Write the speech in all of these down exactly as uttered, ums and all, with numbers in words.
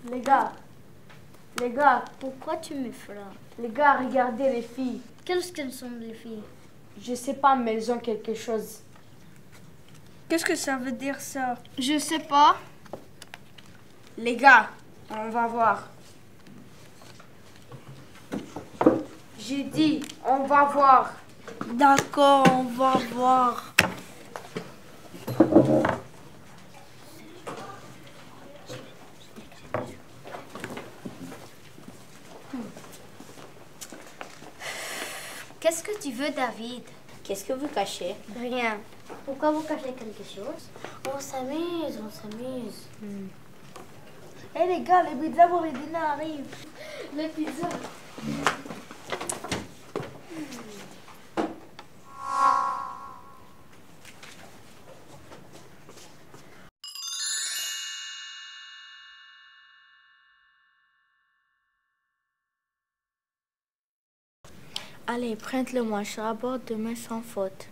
Les gars, les gars, Pourquoi tu me frappes? les gars, regardez les filles. Qu'est-ce qu'elles sont les filles? Je sais pas, mais elles ont quelque chose. Qu'est-ce que ça veut dire ça? Je sais pas. Les gars, on va voir. J'ai dit, on va voir. D'accord, on va voir. Qu'est-ce que tu veux, David? Qu'est-ce que vous cachez? Rien. Pourquoi vous cachez quelque chose? On s'amuse, on s'amuse. Hé hey, les gars, les pizzas pour les dîners arrivent. Les pizzas. Allez, prête-le-moi, je raborde demain sans faute.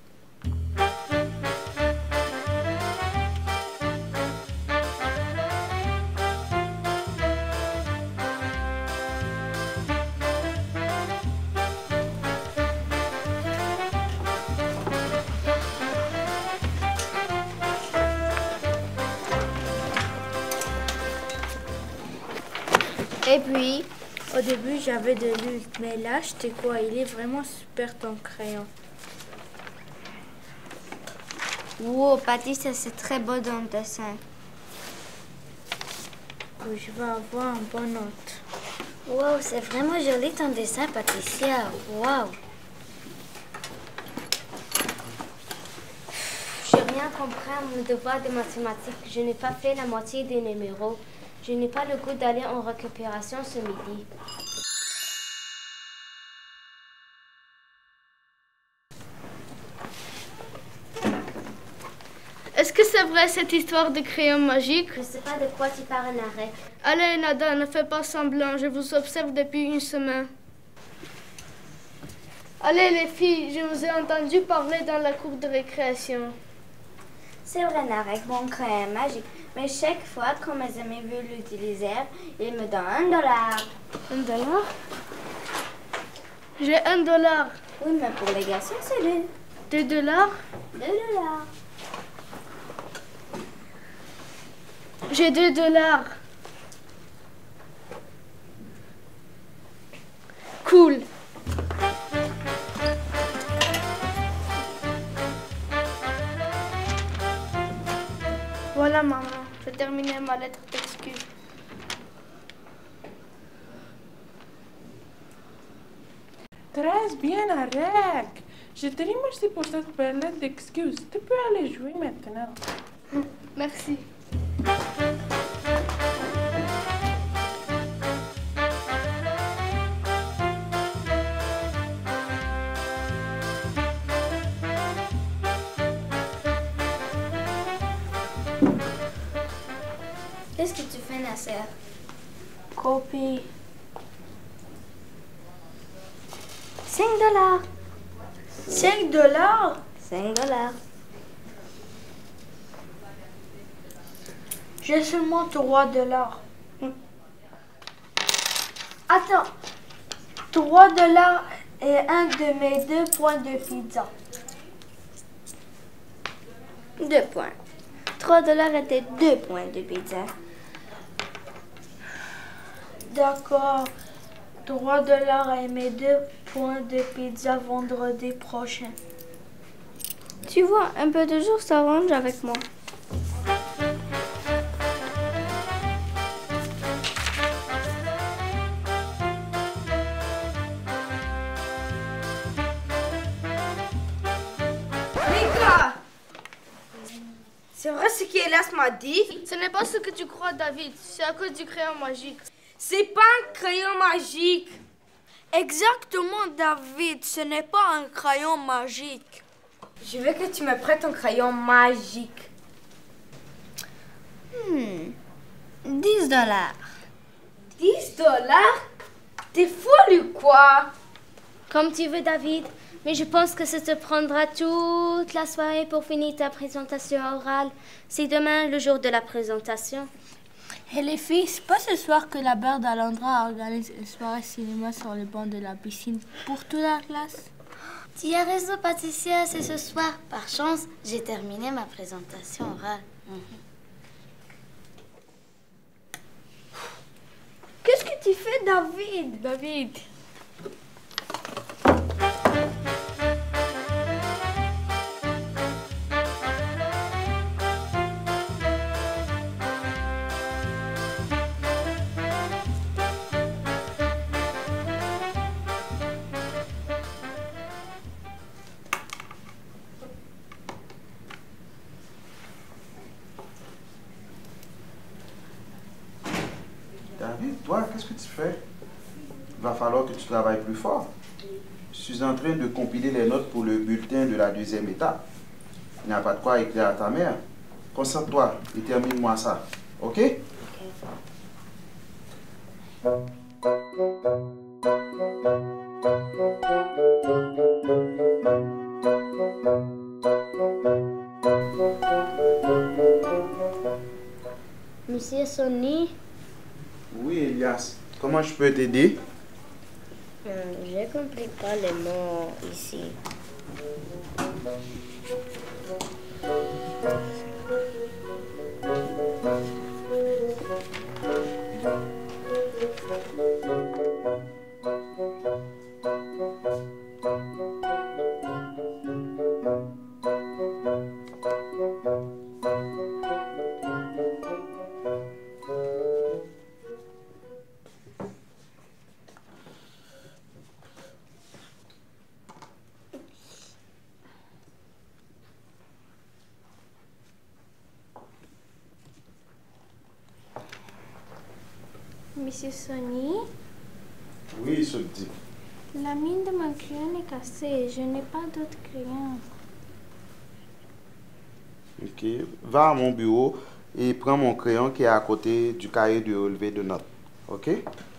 Et puis, Au début, j'avais de l'huile, mais là, je sais quoi, il est vraiment super ton crayon. wow, Patricia, c'est très beau dans le dessin. Je vais avoir une bonne note. Wow, c'est vraiment joli ton dessin, Patricia. Wow. Je n'ai rien compris à mon devoir de mathématiques. Je n'ai pas fait la moitié des numéros. Je n'ai pas le goût d'aller en récupération ce midi. Est-ce que c'est vrai cette histoire de crayon magique? Je ne sais pas de quoi tu parles, Narek. Allez, Nada, ne fais pas semblant. Je vous observe depuis une semaine. Allez, les filles, je vous ai entendu parler dans la cour de récréation. C'est vrai, Narek, mon crayon magique. Mais chaque fois que mes amis veulent l'utiliser, ils me donnent un dollar. Un dollar? J'ai un dollar. Oui, mais pour les garçons, c'est deux. Deux dollars? Deux dollars. J'ai deux dollars. Cool. Voilà, maman. J'ai terminé ma lettre d'excuse. Très bien, Narek. Je te remercie pour cette belle lettre d'excuse. Tu peux aller jouer maintenant. Merci. Qu'est-ce que tu fais, Nasser? Copie. Cinq dollars. cinq dollars? Cinq dollars. J'ai seulement trois dollars. Attends. trois dollars et un de mes deux points de pizza. Deux points. Trois dollars étaient deux points de pizza. D'accord. trois dollars et mes deux points de pizza vendredi prochain. Tu vois, un peu de jour s'arrange avec moi. C'est vrai ce qu'Hélas m'a dit? Ce n'est pas ce que tu crois, David. C'est à cause du crayon magique. C'est pas un crayon magique. Exactement, David. Ce n'est pas un crayon magique. Je veux que tu me prêtes un crayon magique. Hmm. dix dollars. dix dollars? T'es folle ou quoi? Comme tu veux, David. Mais je pense que ça te prendra toute la soirée pour finir ta présentation orale. C'est demain le jour de la présentation. Et les filles, c'est pas ce soir que la Belle d'Alondra organise une soirée cinéma sur les bancs de la piscine pour toute la classe? Tu as raison, Patricia, c'est ce soir. Par chance, j'ai terminé ma présentation orale. Mhm. Qu'est-ce que tu fais, David? David. David, toi, qu'est-ce que tu fais? Il va falloir que tu travailles plus fort. Je suis en train de compiler les notes pour le bulletin de la deuxième étape. Il n'y a pas de quoi écrire à ta mère. Concentre-toi et termine-moi ça. OK? Monsieur Sonny, Oui, Elias. Comment je peux t'aider? euh, je ne compris pas les mots ici. Monsieur Sonny, Oui, je te dis. la mine de mon crayon est cassée. Je n'ai pas d'autre crayon. OK. Va à mon bureau et prends mon crayon qui est à côté du cahier de relevé de notes. OK?